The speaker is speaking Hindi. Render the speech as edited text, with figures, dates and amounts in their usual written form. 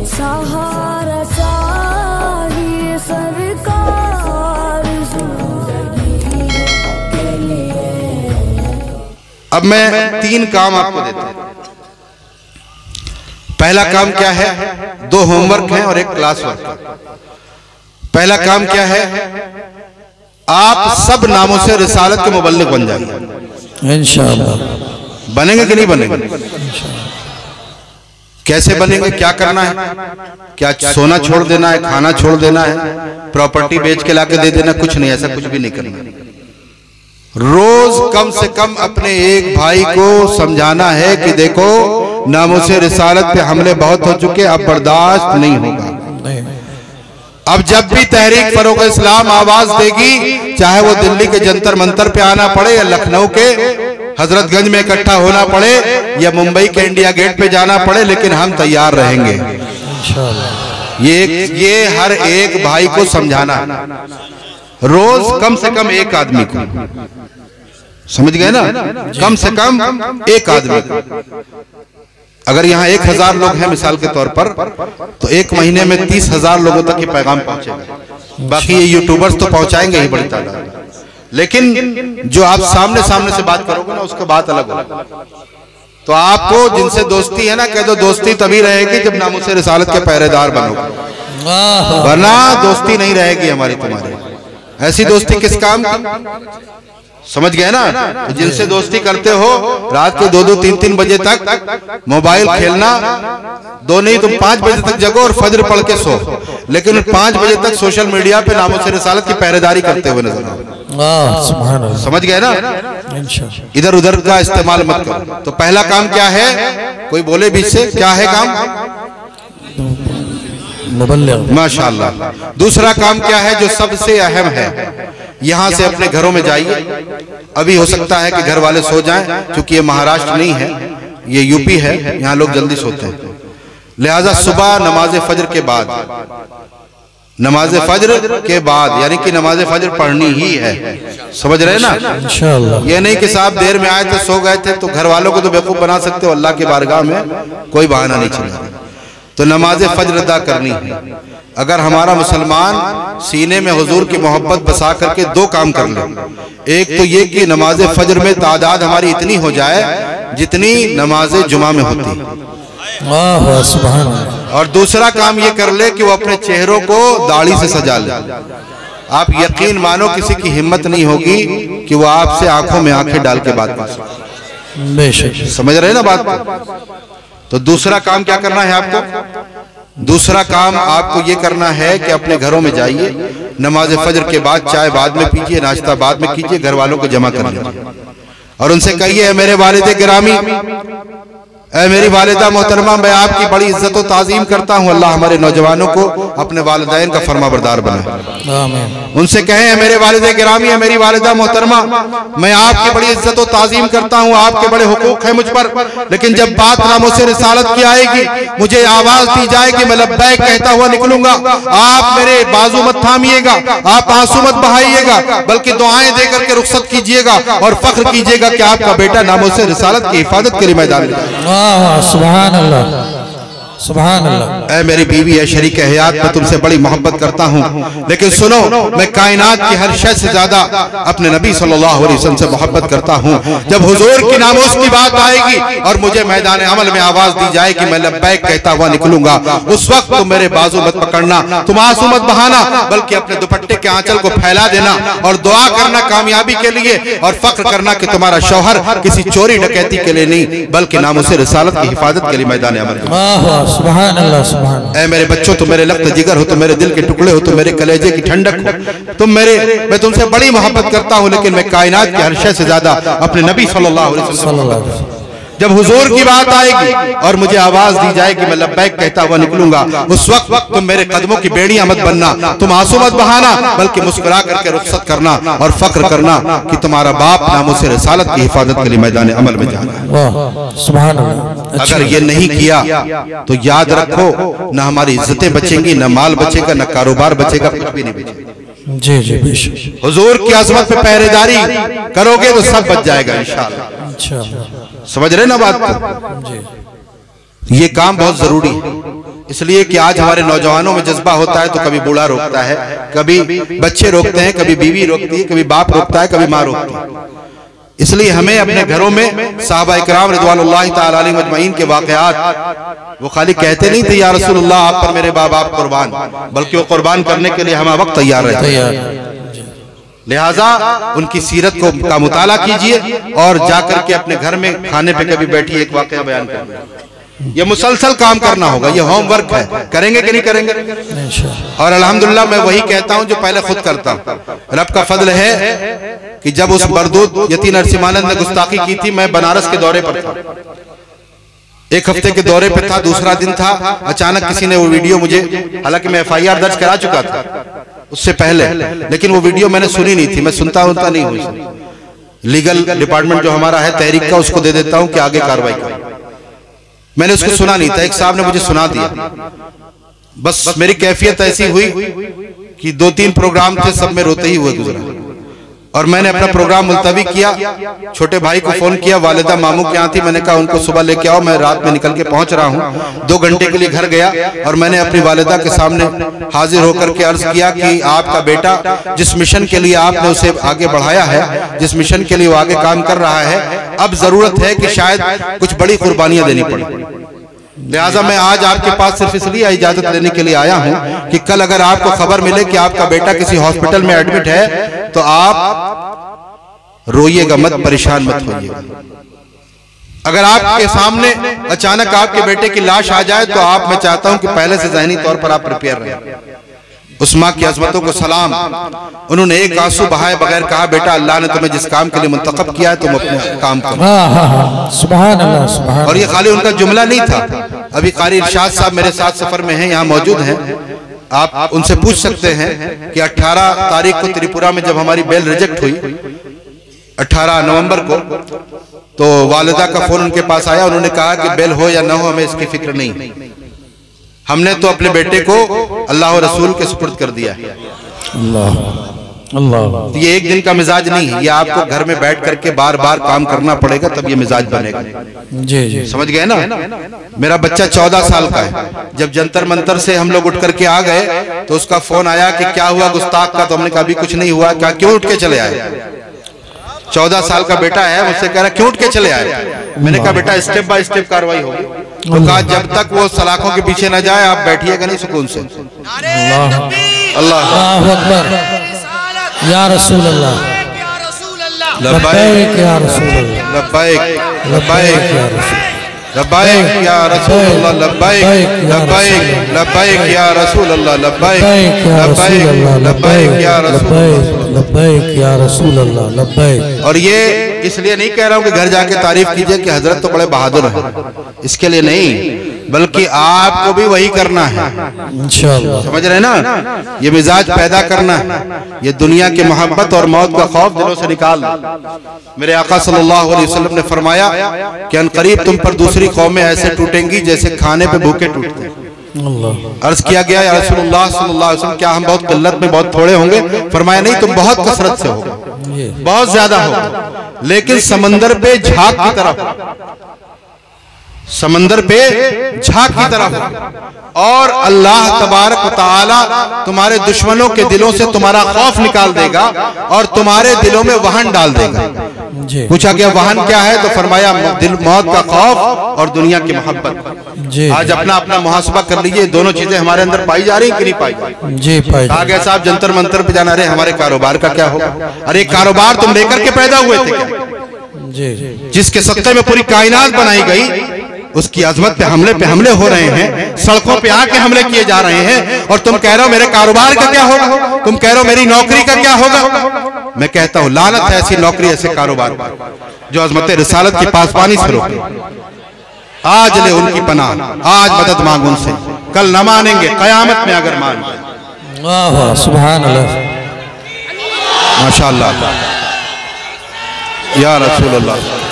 सहारा चाहिए सरकार जिंदगी के लिए। अब मैं 3 काम आपको देता हूं। पहला काम क्या है? 2 होमवर्क हैं और 1 क्लास वर्क। पहला काम क्या है? आप सब नामों से रिसालत के मुबल्लिग बन जाएंगे इंशाअल्लाह। बनेंगे कि नहीं बनेंगे? कैसे बनेंगे? क्या करना है? क्या सोना छोड़ देना है, खाना छोड़ देना है, प्रॉपर्टी बेच के लाके दे देना? कुछ नहीं, ऐसा कुछ भी नहीं करना। रोज कम से कम अपने एक भाई को समझाना है कि देखो नामोसे रिसालत पे हमले बहुत हो चुके, अब बर्दाश्त नहीं होगा। अब जब भी तहरीक फरोग इस्लाम आवाज देगी, चाहे वो दिल्ली के जंतर मंतर पे आना पड़े या लखनऊ के हजरतगंज में इकट्ठा होना पड़े या मुंबई के इंडिया गेट पे जाना पड़े, लेकिन हम तैयार रहेंगे। ये हर एक भाई को समझाना, रोज कम से कम एक आदमी को, समझ गए ना? कम से कम एक आदमी को। अगर यहाँ 1000 लोग हैं मिसाल के तौर पर, तो 1 महीने में 30,000 लोगों तक ये पैगाम पहुंचेगा। बाकी ये यूट्यूबर्स तो पहुंचाएंगे ही बड़ी तादाद, लेकिन जो आप सामने सामने से बात करोगे ना, उसका बात अलग होगा। तो आपको जिनसे दोस्ती है ना, कह दो दोस्ती तभी रहेगी जब नामूसे रिसालत के पहरेदार बनोगे, वरना दोस्ती नहीं रहेगी हमारी तुम्हारी। ऐसी दोस्ती किस काम की? समझ गए ना? तो जिनसे दोस्ती करते हो, रात के 2-2, 3-3 बजे तक मोबाइल खेलना, 2 नहीं तुम 5 बजे तक जगो और फजर पढ़ के सो, लेकिन 5 बजे तक सोशल मीडिया पे नामूसे रिसालत की पहरेदारी करते हुए नजर आओ। समझ गए ना? इधर उधर का इस्तेमाल मत करो। तो पहला काम क्या है? कोई बोले बीच से, क्या है काम? माशाअल्लाह। दूसरा काम क्या है जो सबसे अहम है? यहां से अपने घरों में जाइए। अभी हो सकता है कि घर वाले सो जाएं, क्योंकि ये महाराष्ट्र नहीं है, ये यूपी है, यहां लोग जल्दी सोते हैं। लिहाजा सुबह नमाज फजर के बाद, नमाज फजर के बाद, यानी कि नमाज फजर पढ़नी ही है। समझ रहे ना? इंशाअल्लाह। ये नहीं कि साहब देर में आए थे, सो गए थे, तो घर वालों को तो बेवकूफ बना सकते हो। अल्लाह की बारगाह में कोई बहाना नहीं चलेगा। तो नमाज फजर अदा करनी है। अगर हमारा मुसलमान सीने में हुजूर की मोहब्बत बसा करके 2 काम कर ले, एक तो ये कि नमाज फजर में तादाद हमारी इतनी हो जाए जितनी नमाज जुमा में होती, और दूसरा काम ये कर ले कि वो अपने चेहरों को दाढ़ी से सजा ले। आप यकीन मानो किसी की हिम्मत नहीं होगी कि वो आपसे आंखों में आंखें डाल के बात कर सके। समझ रहे ना बात? तो दूसरा काम क्या करना है आपको? दूसरा काम आपको ये करना है कि अपने घरों में जाइए, नमाज फजर के बाद चाय बाद में पीजिए, नाश्ता बाद में कीजिए, घर वालों को जमा कर लीजिए और उनसे कहिए, मेरे वालिद गिरामी, ऐ मेरी वालिदा मोहतरमा, मैं आपकी बड़ी इज्जत और ताज़ीम करता हूँ। अल्लाह हमारे नौजवानों को अपने वालिदैन का फरमाबरदार बनाए। उनसे कहें, मेरे वालिद गिरामी, है मेरी वालिदा मोहतरमा, मैं आपकी बड़ी इज्जत और ताज़ीम करता हूँ, आपके बड़े हुकूक हैं मुझ पर, लेकिन जब बात नामूसे रिसालत की आएगी, मुझे आवाज दी जाए कि मैं लब्बैक कहता हुआ निकलूंगा, आप मेरे बाजू मत थामिएगा, आप आंसू मत बहाइएगा, बल्कि दुआएं दे करके रुखसत कीजिएगा और फख्र कीजिएगा कि आपका बेटा नामूसे रिसालत की हिफाजत के लिए मैदान में। सुभान अल्लाह, सुभान अल्लाह। ऐ मेरी बीवी है शरीक हयात, मैं तुमसे बड़ी मोहब्बत करता हूँ, लेकिन सुनो, मैं कायनात की हर शय से ज्यादा अपने नबी सल्लल्लाहु अलैहि वसल्लम से मोहब्बत करता हूँ। जब हुजूर की नामोस की बात आएगी और मुझे मैदान अमल में आवाज दी जाए कि मैं लब्बैक कहता हुआ निकलूंगा, उस वक्त तुम मेरे बाजू मत पकड़ना, तुम आंसू मत बहाना, बल्कि अपने दुपट्टे के आंचल को फैला देना और दुआ करना कामयाबी के लिए, और फख्र करना कि तुम्हारा शौहर किसी चोरी डकैती के लिए नहीं, बल्कि नामूसे रिसालत की हिफाजत के लिए मैदान अमल। सुभान अल्लाह, सुभान। ऐ मेरे बच्चों, तुम मेरे लफ्त जिगर हो, तुम मेरे दिल के टुकड़े हो, तुम मेरे कलेजे की ठंडक हो, मैं तुमसे बड़ी मोहब्बत करता हूँ, लेकिन मैं कायनात के हर शय से ज्यादा अपने नबी सल्लल्लाहु अलैहि वसल्लम। जब हुजूर की बात आएगी और मुझे आवाज दी जाए कि मैं लब्बैक कहता हुआ निकलूंगा, उस वक्त तुम मेरे कदमों की बेड़ियां मत बनना, तुम आंसू मत बहाना, बल्कि मुस्कुरा करके रुखसत करना और फख्र करना कि तुम्हारा बाप नामूसे रिसालत की हिफाजत के लिए मैदान अमल में जाना। सुभान अल्लाह। अगर ये नहीं किया तो याद रखो, न हमारी इज्जतें बचेंगी, न माल बचेगा, न कारोबार बचेगा, कुछ भी नहीं बचेगा। जी जी बेशक। हुजूर की अजमत पे पहरेदारी करोगे तो सब बच जाएगा इंशाअल्लाह। समझ रहे ना बात? ये काम बहुत जरूरी है। इसलिए कि आज हमारे नौजवानों में जज्बा होता है तो कभी बूढ़ा रोकता है, कभी बच्चे रोकते हैं, कभी बीवी रोकती है, कभी बाप रोकता है, कभी माँ रोकती है। इसलिए हमें अपने घरों में सहाबा इकराम रिज़वानुल्लाहि तआला अलैहिम अजमईन के वाक़यात, वो खाली कहते नहीं थे या रसूलुल्लाह आप पर मेरे बाप कुर्बान, बल्कि वो कुर्बान करने के लिए हम वक्त तैयार रहते। लिहाजा उनकी सीरत का मुताला कीजिए और जाकर के अपने घर में खाने पे कभी बैठिए एक वाक़या बयान करिए। ये मुसलसल काम करना होगा, ये होमवर्क है, करेंगे कि नहीं करेंगे? और अल्हम्दुलिल्लाह मैं वही कहता हूं जो पहले खुद करता हूं। रब का फजल है कि जब उस मरदूद यती नरसिम्हानंद ने गुस्ताखी की थी, मैं बनारस के दौरे पर था, एक हफ्ते के दौरे पे था, दूसरा दिन था, अचानक किसी ने वो वीडियो मुझे, हालांकि मैं FIR दर्ज करा चुका था उससे पहले, लेकिन वो वीडियो मैंने सुनी नहीं थी, मैं सुनता नहीं हूँ, लीगल डिपार्टमेंट जो हमारा है तहरीक का, उसको दे देता हूँ कि आगे कार्रवाई करें। मैंने उसको सुना नहीं था, एक साहब ने मुझे सुना दिया। बस मेरी कैफियत ऐसी हुई कि 2-3 प्रोग्राम थे, सब में रोते ही हुए गुजरा और मैंने अपना प्रोग्राम मुलतवी किया। छोटे भाई को फोन किया, वालिदा मामू के यहाँ थी, मैंने कहा उनको सुबह लेके आओ, मैं रात में निकल के पहुंच रहा हूँ। 2 घंटे के लिए घर गया और मैंने अपनी वालिदा के सामने हाजिर होकर के अर्ज किया कि आपका बेटा जिस मिशन के लिए आपने उसे आगे बढ़ाया है, जिस मिशन के लिए वो आगे काम कर रहा है, अब जरूरत है कि शायद कुछ बड़ी कुर्बानियां देनी पड़े। लिहाजा मैं आज आपके पास सिर्फ इसलिए इजाजत लेने के लिए आया हूं कि कल अगर आपको खबर मिले कि आपका बेटा किसी हॉस्पिटल में एडमिट है तो आप रोइएगा मत, परेशान मत होइएगा। अगर आपके सामने अचानक आपके बेटे की लाश आ जाए तो आप, मैं चाहता हूं कि पहले से ज़हनी तौर पर आप प्रिपेयर रहें। उस माँ की अजमतों को सलाम, उन्होंने एक आंसू बहाए बगैर कहा, बेटा अल्लाह ने तुम्हें जिस काम के लिए मुंतखब किया है तुम अपने काम करो। सुभान अल्लाह, सुभान अल्लाह। और ये खाली उनका जुमला नहीं था। अभी कारी इरशाद साहब मेरे साथ सफर में हैं, यहाँ मौजूद हैं, आप उनसे पूछ सकते हैं कि 18 तारीख को त्रिपुरा में जब हमारी बेल रिजेक्ट हुई, 18 नवंबर को, तो वालिदा का फोन उनके पास आया। उन्होंने कहा कि बेल हो या ना हो हमें इसकी फिक्र नहीं, हमने तो अपने बेटे को अल्लाह और रसूल के सुपुर्द कर दिया है। अल्लाह अल्लाह। ये एक दिन का मिजाज नहीं है, ये आपको घर में बैठ करके बार बार काम करना पड़ेगा, तब ये मिजाज बनेगा। जी जी, समझ गए ना? मेरा बच्चा 14 साल का है, जब जंतर मंतर से हम लोग उठ करके आ गए तो उसका फोन आया कि क्या हुआ गुस्ताख का, तो हमने कहा अभी कुछ नहीं हुआ। क्या, क्यों उठ के चले आए? 14 साल का बेटा है, मुझसे कह रहा क्यों उठ के चले आए? मैंने कहा बेटा स्टेप बाय स्टेप कार्रवाई होगी। तो कहा जब तक वो सलाखों के पीछे न जाए आप बैठिएगा नहीं सुकून से। अल्लाह अकबर, या रसूल अल्लाह, लब्बैक या रसूल अल्लाह, लब्बैक लब्बैक या रसूल, लब्बैक या रसूल अल्लाह, लब्बैक लब्बैक लब्बैक या रसूल अल्लाह, लब्बैक लब्बैक लब्बैक या रसूल, लब्बैक या रसूल अल्लाह, लब्बैक। और ये इसलिए नहीं कह रहा हूं कि घर जाके तारीफ कीजिए कि हजरत तो बड़े बहादुर हैं, इसके लिए नहीं, बल्कि आपको भी वही करना है इंशाअल्लाह। समझ रहे ना? ये मिजाज पैदा करना है, ये दुनिया की मोहब्बत और मौत का खौफ दिलों से निकाल। मेरे आका सल्लल्लाहु अलैहि वसल्लम ने फरमाया कि अनकरीब तुम पर दूसरी कौमें ऐसे टूटेंगी जैसे खाने पे भूखे टूटते हैं। अर्ज किया गया या रसूलुल्लाह सल्लल्लाहु अलैहि वसल्लम क्या हम बहुत किल्लत में, बहुत थोड़े होंगे? फरमाया नहीं, तुम बहुत कसरत से हो, बहुत ज्यादा हो, लेकिन समंदर पे झाग की तरह, समंदर पे झाग की तरह। और अल्लाह तबारक व तआला तुम्हारे दुश्मनों के दिलों से तुम्हारा खौफ निकाल देगा और तुम्हारे दिलों में वहन डाल देगा। पूछा गया वहन क्या है? तो फरमाया दिल, मौत का खौफ और दुनिया की मोहब्बत। आज अपना अपना मुहासबा कर लीजिए, दोनों चीजें हमारे अंदर पाई जा रही कि नहीं पाई? जी पाई। कहा गया साहब जंतर मंतर पे जाना, अरे हमारे कारोबार का क्या होगा? अरे कारोबार तुम लेकर के पैदा हुए थे क्या? जिसके सत्ते में पूरी कायनात बनाई गई, उसकी अजमत पे हमले हो रहे हैं, सड़कों पे आके हमले किए जा रहे हैं, और तुम कह रहे हो मेरे कारोबार का क्या होगा? तुम कह रहे हो मेरी नौकरी का क्या होगा? मैं कहता हूं लानत है ऐसी नौकरी, ऐसे कारोबार जो अजमत रिसालत की पासबानी से रोके। आज ले उनकी पनाह, आज मदद मांग उनसे, कल न मानेंगे कयामत में अगर मान। वाह सुभान अल्लाह, माशाअल्लाह या रसूल अल्लाह।